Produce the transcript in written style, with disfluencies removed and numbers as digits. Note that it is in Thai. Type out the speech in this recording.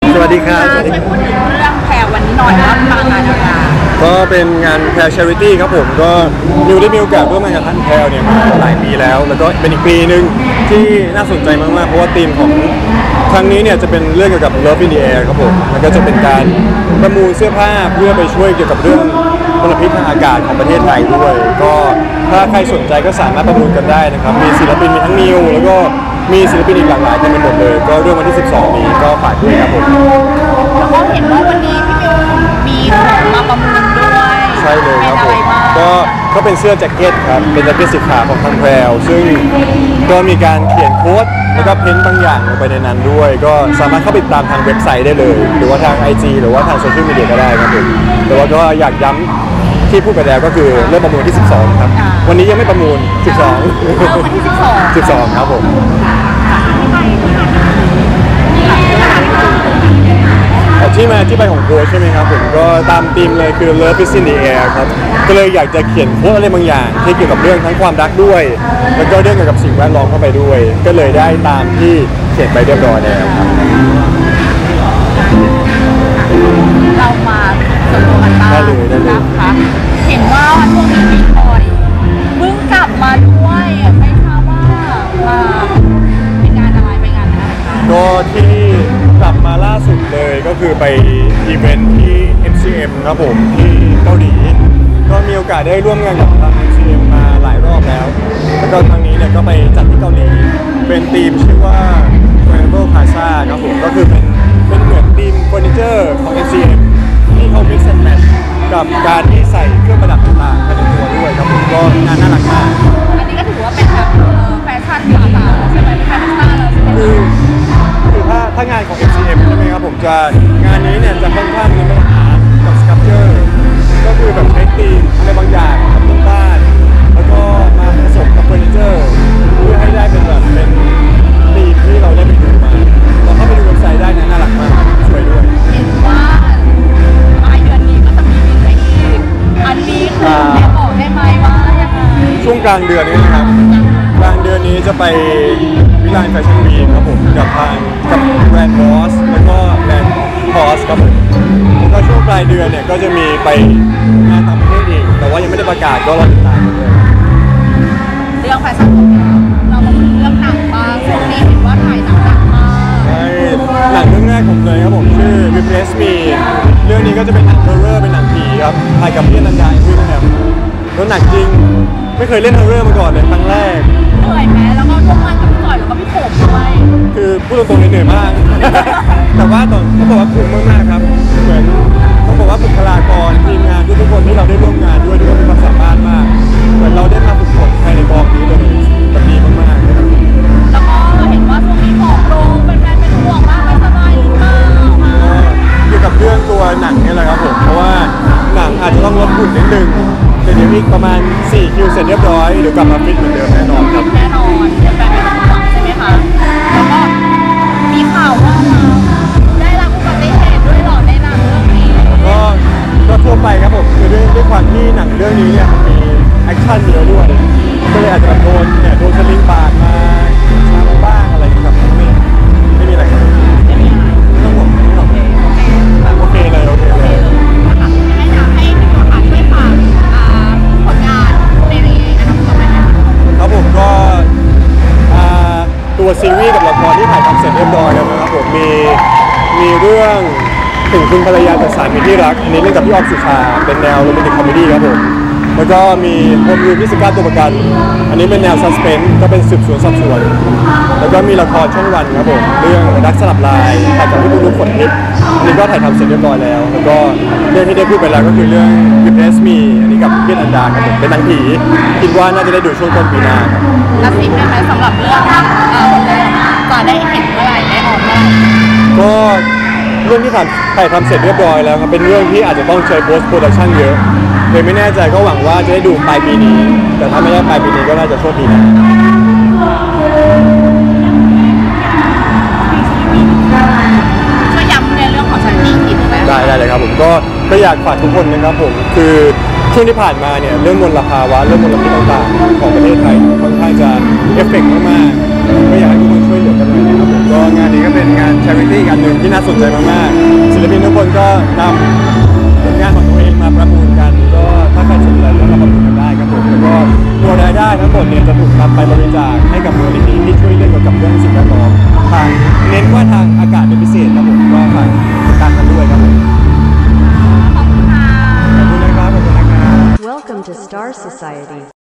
สวัสดีครับช่วยพูดถึงเรื่องแพรวันนี้หน่อยว่ามางานอะไรก็เป็นงานแพร Charity ครับผมก็นิวได้มีโอกาสร่วมงานกับท่านแพรเนี่ยมาหลายปีแล้วก็เป็นอีกปีหนึ่งที่น่าสนใจมากๆเพราะว่าธีมของครั้งนี้เนี่ยจะเป็นเรื่องเกี่ยวกับ Love in the Air ครับผมแล้วก็จะเป็นการประมูลเสื้อผ้าเพื่อไปช่วยเกี่ยวกับเรื่องมลพิษทางอากาศของประเทศไทยด้วยก็ถ้าใครสนใจก็สามารถประมูลกันได้นะครับมีศิลปินมีทั้งนิวแล้วก็มีศิลปินอีกหลากหลายเต็มไปหมดเลยก็เรื่องวันที่ 12 นี้ก็ฝากด้วยครับผมแล้วก็เห็นว่าวันนี้พี่มิวมีของมาประมูลด้วยใช่เลยครับผมก็เป็นเสื้อแจ็คเก็ตครับเป็นแจ็คเก็ตสีขาวของทางแพรวซึ่งก็มีการเขียนโค้ดแล้วก็เพ้นบางอย่างลงไปในนั้นด้วยก็สามารถเข้าไปติดตามทางเว็บไซต์ได้เลยหรือว่าทาง IG หรือว่าทางโซเชียลมีเดียก็ได้ครับผมแต่ว่าก็อยากย้ำที่พูดไปแล้วก็คือเริ่มประมูลที่ 12 ครับวันนี้ยังไม่ประมูล 12 วันที่ 12 ครับผมที่ไปของโค้ชใช่ไหมครับผมก็ตามธีมเลยคือ Love is in the air ครับก็เลยอยากจะเขียนโค้ดอะไรบางอย่างที่เกี่ยวกับเรื่องทั้งความรักด้วยแล้วก็เรื่องเกี่ยวกับสิ่งแวดล้อมเข้าไปด้วยก็เลยได้ตามที่เขียนไปเรียบร้อยแล้วครับเรามาสำรวจกันบ้างนะคะเห็นว่าช่วงนี้พี่พลอยเพิ่งกลับมาด้วยไม่ทราบว่าเป็นงานอะไรก็ที่กลับมาล่าสุดเลยก็คือไปอีเวนท์ที่ MCM ครับผมที่เกาหลีก็มีโอกาสได้ร่วมงานกับทาง MCM มาหลายรอบแล้วแล้วก็ครั้งนี้เนี่ยก็ไปจัดที่เกาหลีเป็นธีมชื่อว่า Rainbow Plaza ครับผมก็คือเป็นเหมือนธีมเฟอร์นิเจอร์ของ MCM ที่เขา mix and match กับการที่ใส่เครื่องประดับต่างๆภายในตัวด้วยครับผมก็งานน่ารักมากอันนี้ก็ถือว่าเป็นแบบแฟชั่นสาวๆใช่ไหมแฟชั่นแล้วใช่ไหมคือถ้างานของ MCM ใช่ไหมครับผมจะงานนี้เนี่ยจะค่อนข้างมีปัญหากับสครับเจอร์ก็คือแบบใช้ธีมอะไรบางอย่างทำบนบ้านแล้วก็มาผสมกับเฟอร์นิเจอร์เพื่อให้ได้เป็นแบบเป็นธีมที่เราได้ไปดูมาเราเข้าไปดูเว็บไซต์ได้นะน่ารักมากสวยด้วยเห็นว่าปลายเดือนนี้ก็จะมีวิจัยอีกอันนี้คือแม่บอกได้ไหมว่ายังไงช่วงกลางเดือนนี้นะครับกลางเดือนนี้จะไปวิไลแฟชั่นวีคครับผมกับแบรนด์บอสแล้วก็แบรนด์พอสครับผมแล้วก็ช่วงปลายเดือนเนี่ยก็จะมีไปงานต่างประเทศอีกแต่ว่ายังไม่ได้ประกาศก็รอติดตามกันเลยเรื่องแฟชั่นของเรามาพูดเรื่องหนังบ้างช่วงนี้เห็นว่าถ่ายหนังหนักมากใช่หนังเรื่องแรกผมเลยครับผมชื่อ Replace Me เรื่องนี้ก็จะเป็นหนังฮอร์เรอร์เป็นหนังผีครับถ่ายกับพี่นันดาอินทรีนะครับแล้วหนักจริงไม่เคยเล่นฮอร์เรอร์มาก่อนเลยครั้งแรกเหนื่อยไหมแล้วก็ร่วมงานกับพี่ต่อยแล้วก็พี่โขมด้วยคือพูดตรงๆเหนื่อยมากแต่ว่าต้องบอกว่าคุ้มมากๆครับเหมือนต้องบอกว่าบุคลากรทีมงานทุกคนที่เราได้ร่วมงานด้วยทุกคนมีความสามารถมากเหมือนเราได้มาฝึกฝนภายในกองนี้เลยแบบดีมากๆเลยครับแล้วก็เห็นว่าช่วงนี้ผอมลงเป็นห่วงมากไม่สบายหรือเปล่าเกี่ยวกับเรื่องตัวหนังนี่แหละครับผมเพราะว่าหนังอาจจะต้องลดหุ่นนิดนึงแต่เดี๋ยวอีกประมาณ4 คิวเสร็จเรียบร้อยเดี๋ยวกลับมาฟิตเหมือนเดิมแน่นอนครับแน่นอนเดี๋ยวแฟนไม่ต้องห่วงใช่ไหมคะแล้วก็มีข่าวว่าเราได้รับอุบัติเหตุด้วยหรอในหนังเรื่องนี้ก็ทั่วไปครับผมคือด้วยความที่หนังเรื่องนี้เนี่ยมันมีแอคชั่นเยอะด้วยก็เลยอาจจะโดนสลิงบาดมาช้ำบ้างอะไรแบบนี้ไม่มีอะไรครับไม่มีอะไรต้องห่วงโอเคเลยให้อยากให้พี่หมอขาช่วยฝากผลงานในอนาคตไหมคะครับผมก็ตัวซีรีส์กับละครที่ถ่ายทำเสร็จเรียบร้อยแล้วนะครับผมมีเรื่องถึงคุณภรรยาแต่สามีที่รักอันนี้เล่นกับพี่ออฟสุชาเป็นแนวโรแมนติกคอมเมดี้ครับผมแล้วก็มีโฮมรูม29ตัวประกันอันนี้เป็นแนวซัสเพนส์ก็เป็นสืบสวนสอบสวนแล้วก็มีละครช่องวันครับผมเรื่องรักสลับลายถ่ายกับพี่ลูกฝนทิพย์อันนี้ก็ถ่ายทำเสร็จเรียบร้อยแล้วแล้วก็เรื่องที่ได้พูดไปแล้วก็คือเรื่อง Replace Me อันนี้กับพี่นันดาครับผมเป็นหนังผีคิดว่าน่าจะได้ดูช่วงต้นปีหน้าครับกระซิบได้ไหมสำหรับเรื่องจะได้เห็นเมื่อไหร่ได้ออกเมื่อไหร่ก็เรื่องที่ถ่ายทำเสร็จเรียบร้อยแล้วครับเป็นเรื่องที่อาจจะต้องใช้ post production เยอะเลยไม่แน่ใจก็หวังว่าจะได้ดูปลายปีนี้แต่ถ้าไม่ได้ปลายปีนี้ก็น่าจะช่วงปีหน้าช่วยย้ำในเรื่องของชันนี่อีกไหมได้เลยครับผมก็อยากฝากทุกคนนะครับผมคือช่วงที่ผ่านมาเนี่ยเรื่องมลภาวะเรื่องมลพิษต่างๆของประเทศไทยค่อนข้างจะเอฟเฟกต์มากๆก็อยากให้ทุกคนช่วยเหลือกันหน่อยนะครับผมก็งานนี้ก็เป็นงาน charity กันหนึ่งที่น่าสนใจมากๆศิลปินทุกคนก็นำผลงานของตัวเองมาประมูลกันก็ถ้าใครสนใจก็มาประมูลกันได้ครับผมแล้วก็ตัวรายได้ทั้งหมดเนี่ยจะถูกนำไปบริจาคให้กับมูลนิธิที่ช่วยเรื่องเกี่ยวกับเรื่องสิ่งแวดล้อมทางเน้นว่าทางอากาศเป็นพิเศษครับผมก็ฝากติดตามกันด้วยครับผมขอบคุณค่ะขอบคุณนะครับขอบคุณนะครับ Welcome to Star Society.